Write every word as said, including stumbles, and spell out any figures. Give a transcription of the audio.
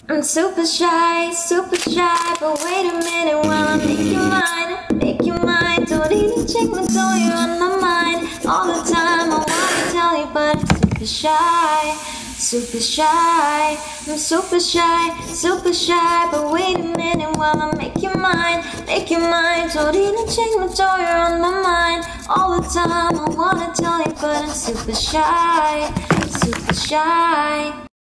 I'm super shy, super shy, but wait a minute while I make you mine, make you mine. Don't even check my tone, you're on my mind all the time. I wanna tell you, but I'm super shy, super shy. I'm super shy, super shy, but wait a minute while I make you mine, make you mine. Don't even check my tone, you're on my mind all the time. I wanna tell you, but I'm super shy, super shy.